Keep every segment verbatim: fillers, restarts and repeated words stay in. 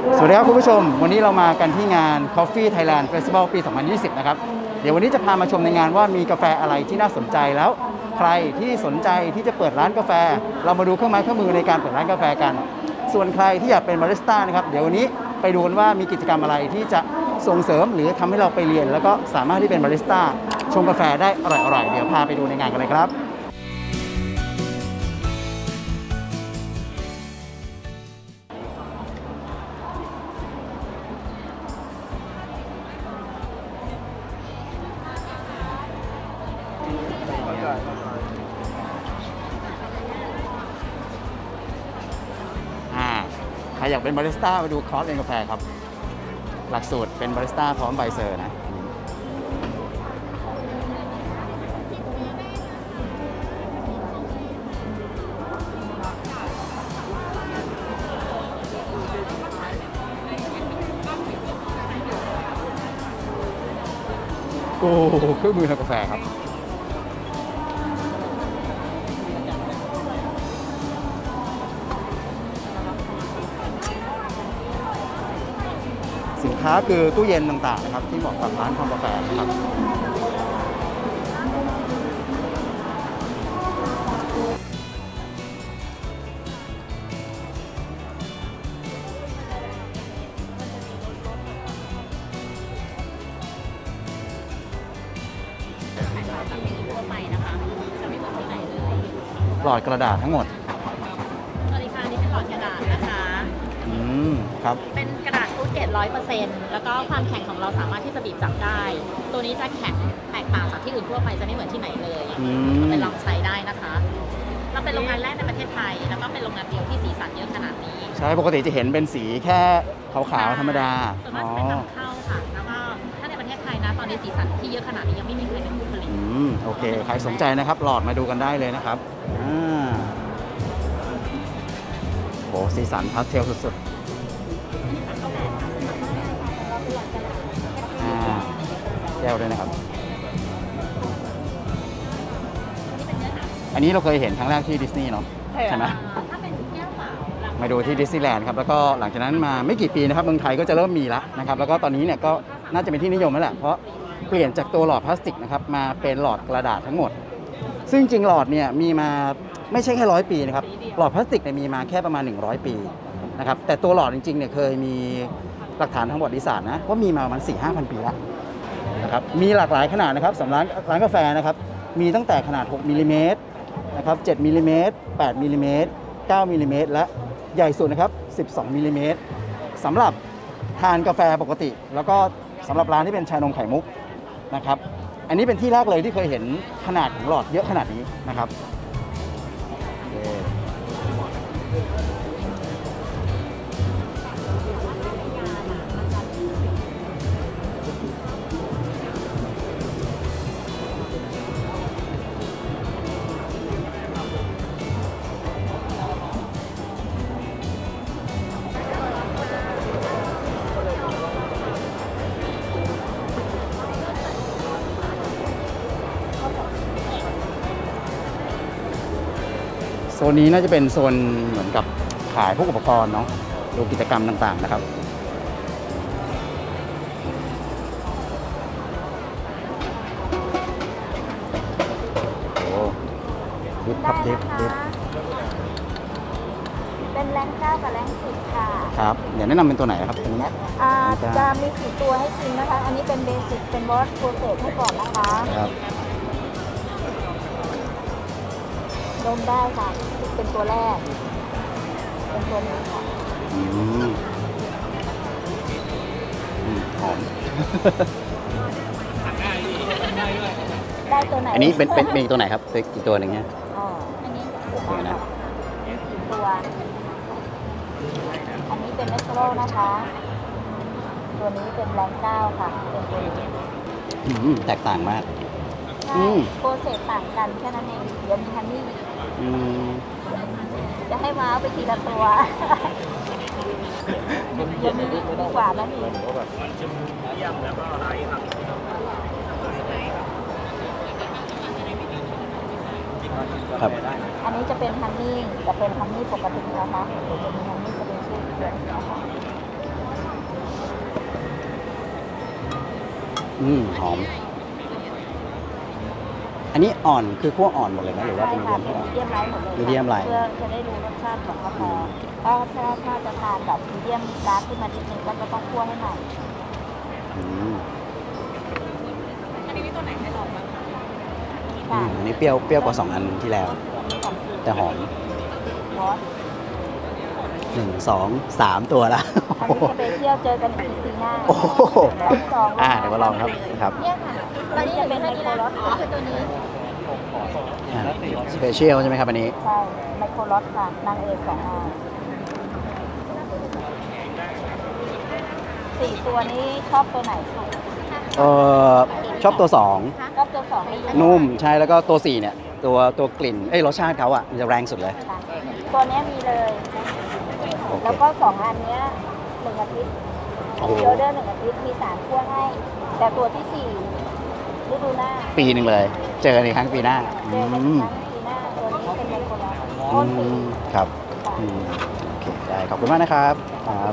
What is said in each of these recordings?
สวัสดีครับคุณผู้ชมวันนี้เรามากันที่งาน Coffee Thailand Festival ปี สองพันยี่สิบ นะครับเดี๋ยววันนี้จะพามาชมในงานว่ามีกาแฟอะไรที่น่าสนใจแล้วใครที่สนใจที่จะเปิดร้านกาแฟเรามาดูเครื่องไม้เครื่องมือในการเปิดร้านกาแฟกันส่วนใครที่อยากเป็นบาริสต้านะครับเดี๋ยววันนี้ไปดูกันว่ามีกิจกรรมอะไรที่จะส่งเสริมหรือทำให้เราไปเรียนแล้วก็สามารถที่เป็นบาริสต้าชงกาแฟได้อร่อยๆเดี๋ยวพาไปดูในงานกันเลยครับใครอยากเป็นบาริสต้ามาดูคอร์สเรียนกาแฟครับหลักสูตรเป็นบาริสต้าพร้อมใบเซอร์นะโอ้เครื่องมือทำกาแฟครับสินค้าคือตู้เย็นต่างๆนะครับที่เหมาะกับร้านทำกาแฟนะครับหลอดกระดาษทั้งหมดสวัสดีค่ะนี่เป็นหลอดกระดาษนะคะอืมครับเป็นกระดาษฟูดเกรดร้อยเปอร์เซ็นต์แล้วก็ความแข็งของเราสามารถที่จะบีบจับได้ตัวนี้จะแข็งแตกต่างจากที่อื่นทั่วไปจะไม่เหมือนที่ไหนเลยไปลองใช้ได้นะคะเราเป็นโรงงานแรกในประเทศไทยแล้วก็เป็นโรงงานเดียวที่สีสันเยอะขนาดนี้ใช่ปกติจะเห็นเป็นสีแค่ขาวๆธรรมดาส่วนมากจะเป็นนำเข้าค่ะแล้วก็ถ้าในประเทศไทยนะตอนนี้สีสันที่เยอะขนาดนี้ยังไม่มีใครเป็นผู้ผลิตอืมโอเคใครสนใจนะครับหลอดมาดูกันได้เลยนะครับอ่าโหสีสันพาสเทลสุดๆอ่าแก้วด้วยนะครับอันนี้เราเคยเห็นครั้งแรกที่ดิสนีย์เนาะใช่ไหมถ้าเป็นแก้วเปล่ามาดูที่ดิสนีย์แลนด์ครับแล้วก็หลังจากนั้นมาไม่กี่ปีนะครับเมืองไทยก็จะเริ่มมีแล้วนะครับแล้วก็ตอนนี้เนี่ยก็น่าจะเป็นที่นิยมแล้วแหละเพราะเปลี่ยนจากตัวหลอดพลาสติกนะครับมาเป็นหลอดกระดาษทั้งหมดซึ่งจริงหลอดเนี่ยมีมาไม่ใช่แค่ร้อยปีนะครับหลอดพลาสติกเนี่ยมีมาแค่ประมาณหนึ่งร้อยปีนะครับแต่ตัวหลอดจริงๆเนี่ยเคยมีหลักฐานทางประวัติศาสตร์นะว่ามีมาประมาณ สี่ห้าพัน ปีแล้วนะครับมีหลากหลายขนาดนะครับสำหรับร้านกาแฟนะครับมีตั้งแต่ขนาดหกมิลลิเมตรนะครับเจ็ดมิลลิเมตรแปดมิลลิเมตรเก้ามิลลิเมตรและใหญ่สุดนะครับสิบสองมิลลิเมตรสำหรับทานกาแฟปกติแล้วก็สำหรับร้านที่เป็นชานมไข่มุกนะครับอันนี้เป็นที่แรกเลยที่เคยเห็นขนาดของหลอดเยอะขนาดนี้นะครับโซนนี้น่าจะเป็นโซนเหมือนกับขายพวกอุปกรณ์เนาะดูกิจกรรมต่างๆนะครับโอ้ดิฟครับดิฟดิฟเป็นแรงเก้ากับแรงสิบค่ะครับเดี๋ยวแนะนำเป็นตัวไหนครับอันนี้จะมีสี่ตัวให้กินนะคะอันนี้เป็นเบสิกเป็นวอชโปรเซสให้ก่อนนะคะครับดมได้ค่ะเป็นตัวแรกเป็นตัวนี้ค่ะอืมหอมได้ตัวไหนอันนี้เป็นเป็นเป็นตัวไหนครับอีกตัวหนึ่งเนี่ยอ๋ออันนี้ตัวนะตัวอันนี้เป็นเอสโตรนะคะตัวนี้เป็นแรงเก้าค่ะเป็นตัวนี้แตกต่างมากโปรเซสต่างกันแค่นั้นเองเดี๋ยวมีฮันนี่จะให้ว้าวไปทีละตัวเดี๋ยวมีดีกว่านั่นเองครับอันนี้จะเป็นฮันนี่จะเป็นฮันนี่ปกตินะคะเดี๋ยวจะมีฮันนี่สเปเชียลด้วยนะคะอืมหอม อันนี้อ่อนคือคั่วอ่อนหมดเลยไหมหรือว่าใช่เป็นมีค่ะเดียมมีเดียมไลท์หมดเลย Medium light เพื่อจะได้รู้รสชาติของกาแฟถ้าถ้าถ้าจะทานแบบมีเดียมดาร์กขึ้นมานิดนึงก็จะต้องคั่วให้หน่อยอืมอันนี้มีตัวไหนให้ลองบ้างคะอืค่ะมอันนี้เปรี้ยวเปรี้ยวกว่าสองอันที่แล้ว แต่หอมซอสหนึ่งสองสามตัวละอันนี้สเปเชียลเจอกันอีกทีปีหน้าโอ้โหสองอ่าเดี๋ยวมาลองครับครับเนี่ยค่ะอันนี้จะเป็นไมโครลอตก็คือตัวนี้สเปเชียลใช่ไหมครับอันนี้ใช่ ไมโครลอตค่ะ นางเอกสองนางสี่ตัวนี้ชอบตัวไหนสุดเออชอบตัวสองชอบตัวสองเลยนุ่มใช่แล้วก็ตัวสี่เนี่ย ตัวตัวกลิ่นเอ้ยรสชาติเขาอ่ะมันจะแรงสุดเลยค่ะตัวเนี้ยมีเลยโอเคแล้วก็สองอันเนี้ยหนึ่งอาทิตย์โอ้โหมีออเดอร์หนึ่งอาทิตย์มีสามคั่วให้ แต่ตัวที่สี่ฤดูหน้าปีหนึ่งเลย เจอกันอีกครั้งปีหน้าเจอือกันมอีกครั้งปีหน้าตัวนี้เป็นไมโครลอตอืต้นปีมครับอืมโอเคได้ขอบคุณมากนะครับครับ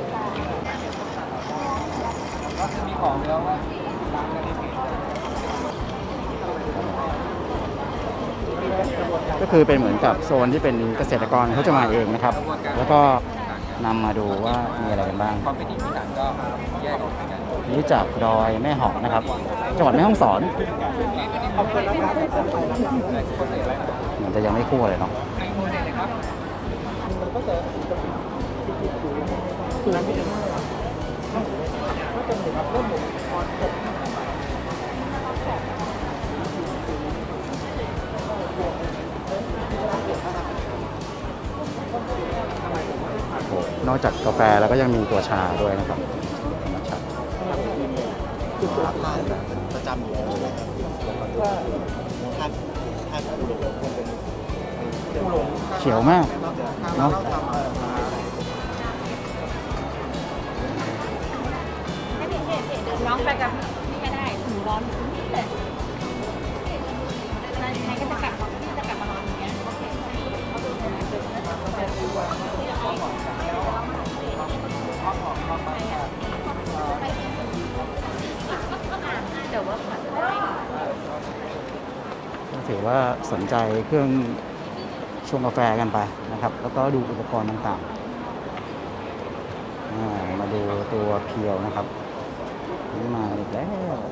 ก็คือเป็นเหมือนกับโซนที่เป็นเกษตรกรเขาจะมาเองนะครับ แล้วก็นำมาดูว่ามีอะไรกันบ้างความเป็นอีสานก็แยกออกกันนี่จากดอยแม่หอกนะครับ จังหวัดแม่ฮ่องสอนเหมือนจะยังไม่คั่วเลยเนาะโอ้นอกจากกาแฟแล้วก็ยังมีตัวชาด้วยนะครับชาประจำอยู่แล้วใช่ไหมครับท่านท่านผู้ลงควรเป็นผู้ลงเขียวมากเนาะน้องไปกับนี่ก็ได้หนูร้อนอยู่นี่เลยนายก็จะกลับมาพี่จะกลับมานอนอย่างเงี้ยโอเคเดี๋ยวว่าถือว่าสนใจเครื่องชงกาแฟกันไปนะครับ แล้วก็ดูอุปกรณ์ต่างๆอ่ามาดูตัวเพียวนะครับนี่มาอีกแล้ว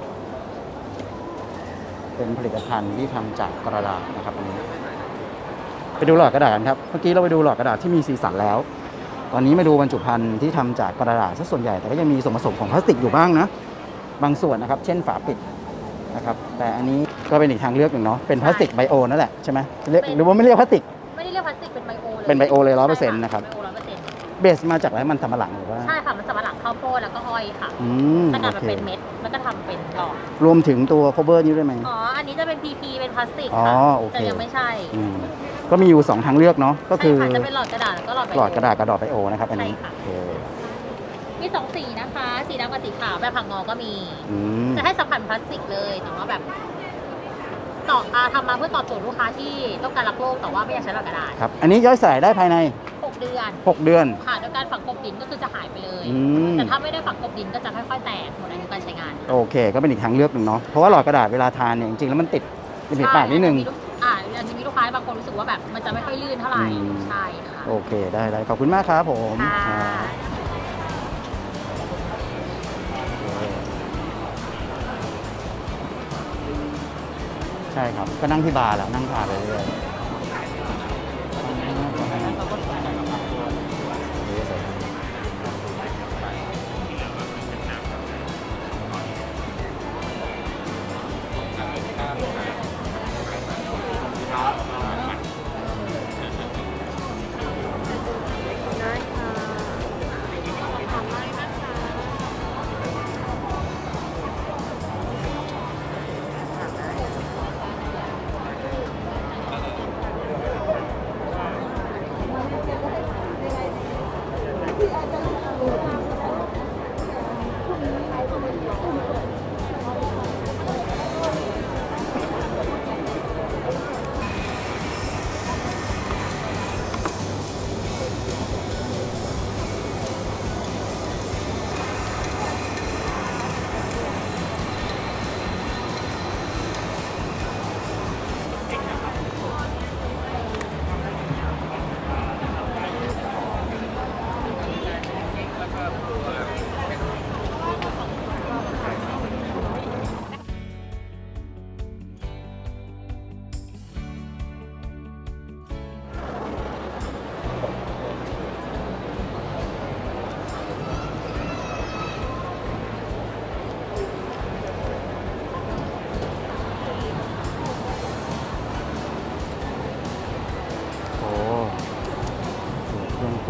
เป็นผลิตภัณฑ์ที่ทำจากกระดาษนะครับอันนี้ไปดูหลอดกระดาษกันครับเมื่อกี้เราไปดูหลอดกระดาษที่มีสีสันแล้ว ตอนนี้มาดูบรรจุภัณฑ์ที่ทำจากกระดาษซะส่วนใหญ่แต่ก็ยังมีส่วนผสมของพลาสติกอยู่บ้างนะบางส่วนนะครับ เช่นฝาปิดนะครับแต่อันนี้ก็เป็นอีกทางเลือกหนึ่งเนาะเป็นพลาสติกไบโอนั่นแหละใช่ไหมเรียกหรือว่าไม่เรียกพลาสติกไม่ได้เรียกพลาสติกเป็นไบโอเลยเป็นไบโอเลยร้อยเปอร์เซ็นต์นะครับไบโอร้อยเปอร์เซ็นต์เบสมาจากอะไรมันสำปะหลังหรือว่าใช่ค่ะมันสำปะหลังข้าวโพดแล้วก็อ้อยค่ะอืมสกัโอดมาเคเป็นเม็ดแล้วก็ทำเป็นหลอดรวมถึงตัว cover นี้ด้วยไหมอ๋ออันนี้จะเป็น พี พี เป็นพลาสติกอ๋อค่ะโอเคแต่ยังไม่ใช่อืมก็มีอยู่สองทางเลือกเนาะก็คือใช่ค่ะจะเป็นหลอดกระดาษแล้วก็หลอดไบโอหลอดกระดาษกระดาษไบโอนะครับอันนี้ใช่ค่ะโอเคมีสองสีนะคะ สีดำกับสีขาวแบบผักงอก็มีอืมจะให้สัมผัสพลาสติกเลยแต่ว่าแบบต่ออ่าทำมาเพื่อตอบโจทย์ลูกค้าที่ต้องการรักโลกแต่ว่าไม่อยากใช้หลอดกระดาษครับอันนี้ย่อยสลายได้ภายในหกเดือนหกเดือนค่ะโดยการฝังกลบดินก็คือจะหายไปเลยอืมแต่ถ้าไม่ได้ฝังกลบดินก็จะค่อยๆแตกหมดอายุการใช้งานโอเค ก็เป็นอีกทางเลือกหนึ่งเนาะเพราะว่าหลอดกระดาษเวลาทานเนี่ยจริงๆแล้วมันติดริมฝีปากนิดนึงใช่อ่าอันนี้มีลูกค้าบางคนรู้สึกว่าแบบมันจะไม่ค่อยลื่นเท่าไหร่อืมใช่ค่ะโอเคได้ได้ขอบคุณมากครับผมค่ะครับใช่ครับ ก็นั่งที่บาร์แล้วนั่งทานไปเรื่อย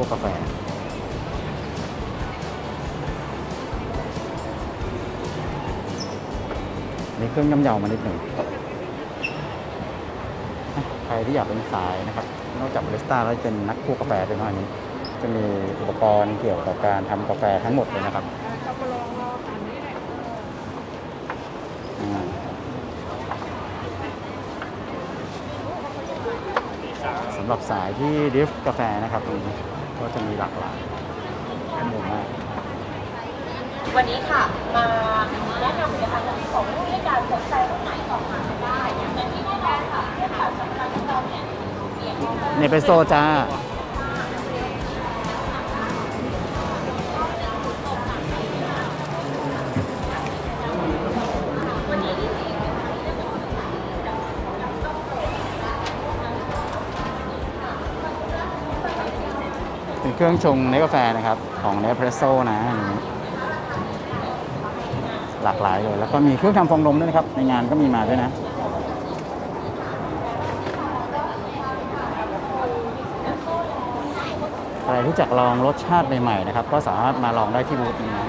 กาแฟมีเครื่องย่ำเยามานิดหนึ่งใครที่อยากเป็นสายนะครับนอกจากบาริสต้าแล้วเป็นนักคั่วกาแฟด้วยเนาะอันนี้จะมีอุปกรณ์เกี่ยวกับการทำกาแฟทั้งหมดเลยนะครับสำหรับสายที่ดริฟกาแฟนะครับตรงนี้ก็จะมีหลากหลายข้อมูลมากวันนี้ค่ะมาแนะนำผลิตภัณฑ์ของรุ่นด้วยการสนใจรุ่นไหนสอบถามได้อย่างเป็นที่แน่นอนค่ะเนี่ยค่ะสำคัญที่เราเนี่ยเปลี่ยนเนเปโซจ้าเป็นเครื่องชงเนสกาแฟนะครับของเนสเพรสโซ่นะอันนี้หลากหลายเลยแล้วก็มีเครื่องทำฟองนมด้วยนะครับในงานก็มีมาด้วยนะใครที่จะลองรสชาติใหม่ๆนะครับก็สามารถมาลองได้ที่บูธนี้นะ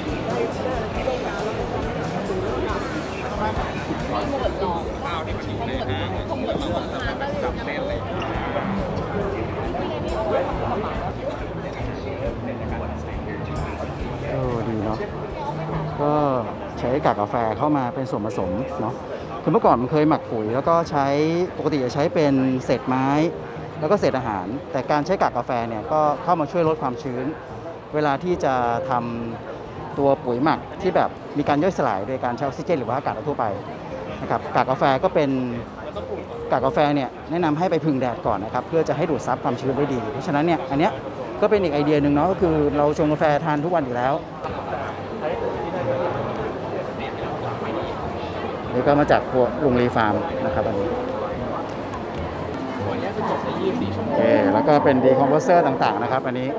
โอ้ดีเนาะก็ใช้กากกาแฟเข้ามาเป็นส่วนผสมเนาะคือเมื่อก่อนมันเคยหมักปุ๋ยแล้วก็ใช้ปกติจะใช้เป็นเศษไม้แล้วก็เศษอาหารแต่การใช้กากกาแฟเนี่ยก็เข้ามาช่วยลดความชื้นเวลาที่จะทำตัวปุ๋ยหมักที่แบบมีการย่อยสลายโดยการใช้ออกซิเจนหรือว่าอากาศทั่วไปนะครับกากกาแฟก็เป็นกากกาแฟเนี่ยแนะนำให้ไปพึ่งแดดก่อนนะครับเพื่อจะให้ดูดซับความชื้นได้ดีเพราะฉะนั้นเนี่ยอันเนี้ยก็เป็นอีกไอเดียหนึ่งเนาะก็คือเราชงกาแฟทานทุกวันอยู่แล้วนี่ก็มาจากพวกลุงรีฟาร์มนะครับอันนี้โอเคแล้วก็เป็นดีคอมโพเซอร์ต่างๆนะครับอันนี้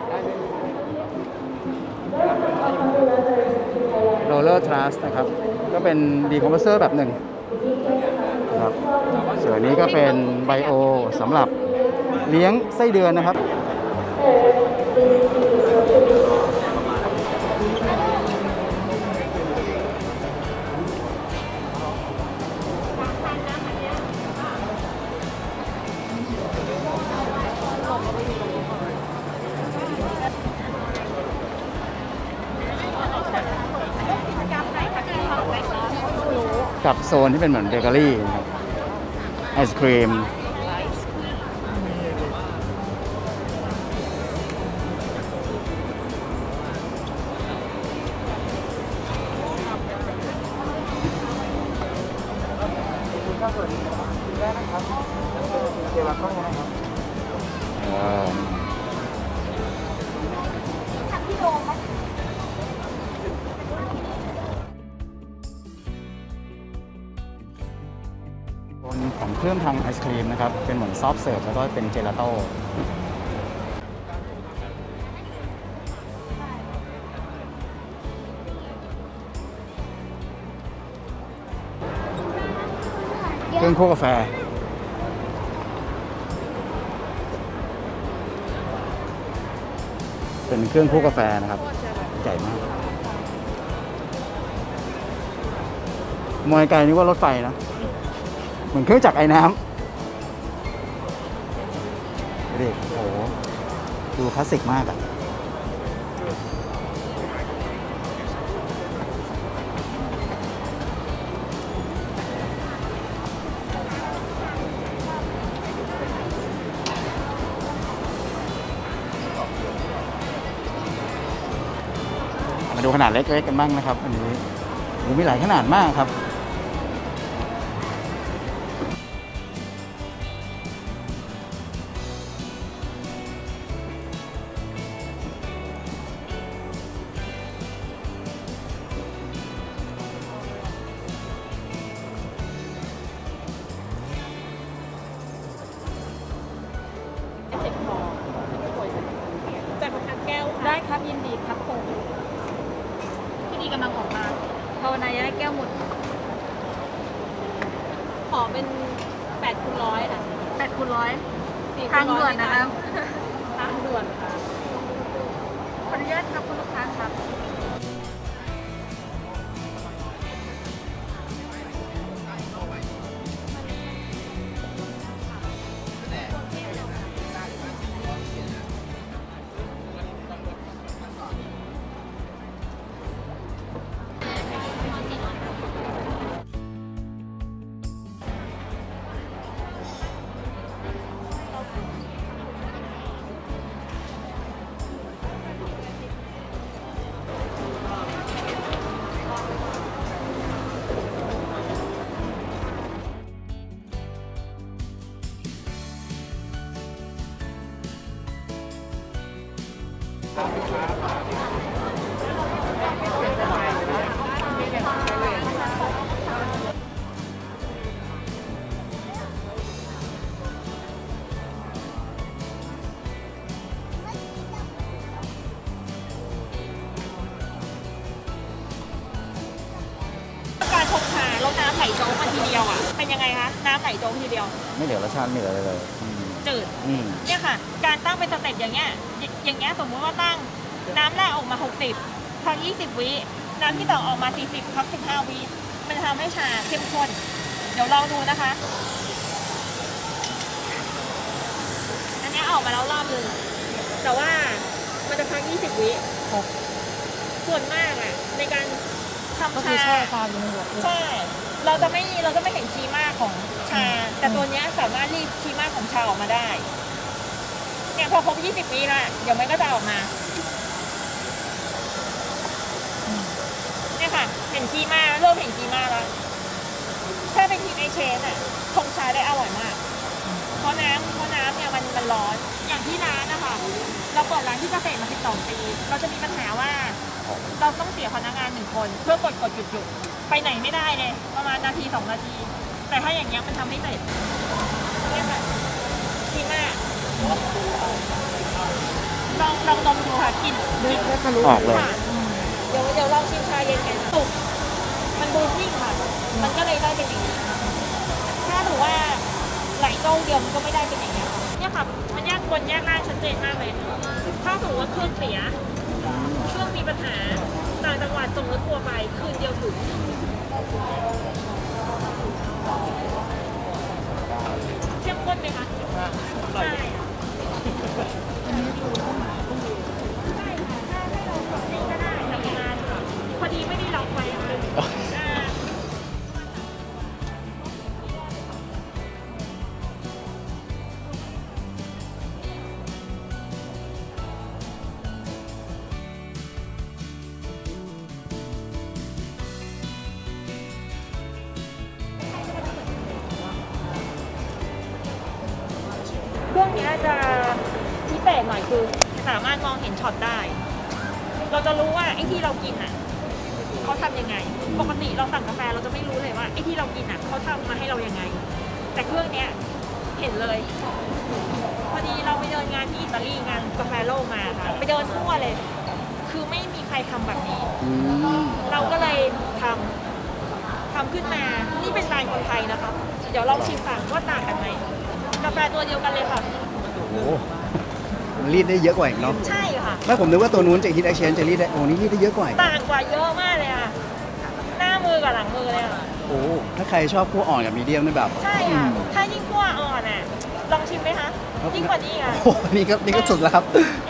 โรลเลอร์ทรัสนะครับก็เป็นดีคอมโพเซอร์แบบหนึ่งนะครับส่วนนี้ก็เป็นไบโอสำหรับเลี้ยงไส้เดือนนะครับกับโซนที่เป็นเหมือนเบเกอรี่นะครับไอศครีมของเครื่องทำไอศครีมนะครับเป็นเหมือนซอฟต์เสิร์ฟแล้วก็เป็นเจลาโต้เครื่องคั่วกาแฟเป็นเครื่องคั่วกาแฟนะครับใหญ่มากมองไกลนึกว่ารถไฟนะเหมือนเครื่องจักรไอ้น้ำดูดิโอ้โหดูคลาสสิกมากอะมาดูขนาดเล็กๆกันบ้างนะครับอันนี้มีหลายขนาดมากครับได้ครับยินดีครับผมที่นี่กำลังออกมาภาวนาจะได้แก้วหมดขอเป็นแปดคูณร้อยค่ะแปดคูณร้อยสี่ทางด่วนนะครับทางด่วนด่วนค่ะขออนุญาตครับคุณลูกค้าครับการชงชาลดน้ำไหลโจ๊กมาทีเดียวอ่ะเป็นยังไงคะน้ำไหลโจ๊กทีเดียวไม่เหลือรสชาติไม่เหลืออะไรเลยอืมจืดอืมเนี่ยค่ะการตั้งเป็นสเต็ปอย่างเงี้ยอย่างเงี้ยสมมุติว่าตั้งน้ำแรกออกมาหกสิบพักยี่สิบวิน้ำที่ต่อออกมาสี่สิบพักสิบห้าวิมันจะทำให้ชาเข้มข้นเดี๋ยวลองดูนะคะอันนี้ออกมาแล้วรอบนึงแต่ว่ามันจะพักยี่สิบวิส่วนมากอ่ะในการทำชาใช่เราจะไม่เราจะไม่เห็นชีมาของชาแต่ตัวเนี้ยสามารถรีดชีมาของชาออกมาได้เนี่ยพอครบยี่สิบวิละเดี๋ยวมันก็จะออกมาเนี่ยค่ะเห็นชีมาเริ่มเห็นชีมาแล้วถ้าเป็นทีมไอเชนอ่ะชงชาได้อร่อยมากเพราะน้ำเพราะน้ำเนี่ยมันมันร้อนอย่างที่ร้านนะคะเราเปิดร้านที่เกษตรมาสิบสองปีเราจะมีปัญหาว่าเราต้องเสียพนักงานหนึ่งคนเพื่อกดกดหยุดหยุดไปไหนไม่ได้เลยประมาณนาทีสองนาทีแต่ถ้าอย่างเงี้ยมันทำไม่เสร็จเนี่ยค่ะดีมากลองลองดมดูค่ะกลิ่นกลิ่นออกเลยค่ะเดี๋ยวเดี๋ยวลองชิมชาเย็นกันสุกมันบูมิ่งค่ะมันก็เลยได้เป็นอย่างนี้ถ้าถือว่าไหลโต้เดียวมันก็ไม่ได้เป็นอย่างนี้เนี่ยค่ะมันแยกบนแยกล่างชัดเจนมากเลยถ้าสมมติว่าเครื่องเสียเครื่องมีปัญหาต่างจังหวัดส่งรถทัวร์ไปคืนเดียวถึงเข้มข้นไหมคะใช่พอดีไม่ได้ล็อกไว้ค่ะเครื่องนี้จะพิเศษหน่อยคือสามารถมองเห็นช็อตได้ เราจะรู้ว่าไอ้ที่เรากินอ่ะเขาทำยังไงปกติเราสั่งกาแฟเราจะไม่รู้เลยว่าไอ้ที่เรากินอ่ะเขาทำมาให้เรายังไงแต่เครื่องเนี้ยเห็นเลยพอดีเราไปเดินงานที่อิตาลีงานกาแฟโลกมาค่ะไปเดินทั่วเลยคือไม่มีใครทำแบบนี้เราก็เลยทำทำขึ้นมานี่เป็นลายคนไทยนะคะเดี๋ยวลองชิมฟังว่าต่างกันไหมกาแฟตัวเดียวกันเลยค่ะโอ้รีดได้เยอะกว่าอีกเนาะใช่ค่ะไม่ผมนึกว่าตัวนู้นจะ Heat Exchange จะรีดได้โอ้นี่รีดได้เยอะกว่าต่างกว่าเยอะมากเลยค่ะหน้ามือกับหลังมือเลยค่ะโอ้ถ้าใครชอบคั่วอ่อนกับมีเดียมนี่แบบใช่ค่ะถ้ายิ่งคั่วอ่อนอ่ะลองชิมไหมคะยิ่งกว่านี้อ่ะโอ้นี่ก็นี่ก็สุดแล้วครับ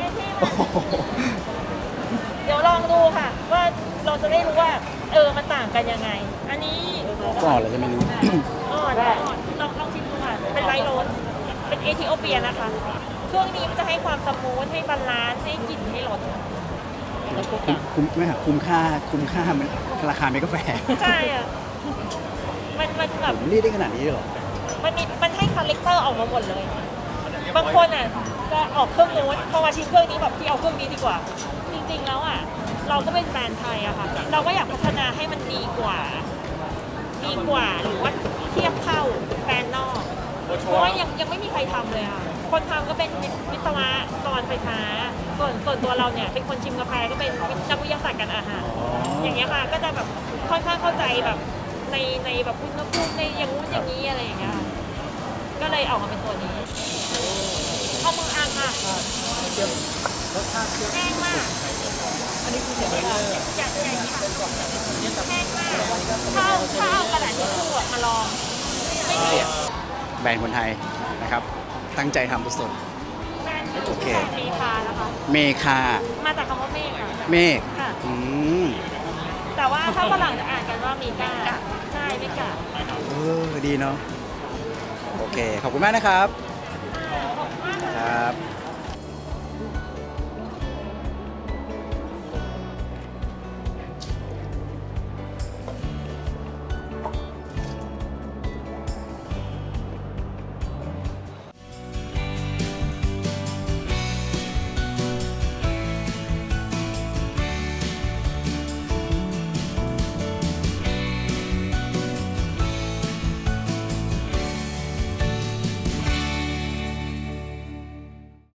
เดี๋ยวลองดูค่ะว่าเราจะได้รู้ว่าเออมันต่างกันยังไงอันนี้ก็อ่อนเลยใช่ไหมนี่อ่อนอ่อนลองลองชิมดูค่ะเป็นไรโรสเป็นเอธิโอเปียนะคะเครื่องนี้มันจะให้ความสมูทให้บาลานซ์ให้กลิ่นให้รสคุ้มไหมครับคุ้มค่าคุ้มค่ามันราคาเมกาแฟใช่อ่ะมันมันแบบรีดได้ขนาดนี้เหรอมันมีมันให้คาแรคเตอร์ออกมาหมดเลยบางคนอ่ะจะออกเครื่องนู้นพอมาชิมเครื่องนี้แบบพี่เอาเครื่องนี้ดีกว่าจริงๆแล้วอ่ะเราก็เป็นแบรนด์ไทยอะค่ะเราก็อยากพัฒนาให้มันดีกว่าดีกว่าหรือว่าเทียบเท่าแบรนด์นอกเพราะว่ายังยังไม่มีใครทำเลยค่ะคนทำก็เป็นวิศวกรไฟฟ้าส่วนส่วนตัวเราเนี่ยเป็นคนชิมกาแฟก็เป็นนักวิทยาศาสตร์การอาหารอย่างเงี้ยค่ะก็จะแบบค่อนข้างเข้าใจแบบในในแบบอุณหภูมิในอย่างนู้นอย่างนี้อะไรอย่างเงี้ยก็เลยออกมาเป็นตัวนี้เอามืออังค่ะแห้งมากอันนี้คือแห้งมากอยากใหญ่ค่ะแห้งมากข้าวข้าวกระดาษทิชชู่มาลองไม่เกลียดแบรนด์คนไทยนะครับ ตั้งใจทำสุดแบรนด์โอเคแบรนด์เมคานะคะๆเมคามาจากคำว่าเมฆค่ะเมฆค่ะอืมแต่ว่าถ้าฝรั่งจะอ่านกันว่าเมกาใช่เมกาเออดีเนาะโอเค ขอบคุณมากนะครับ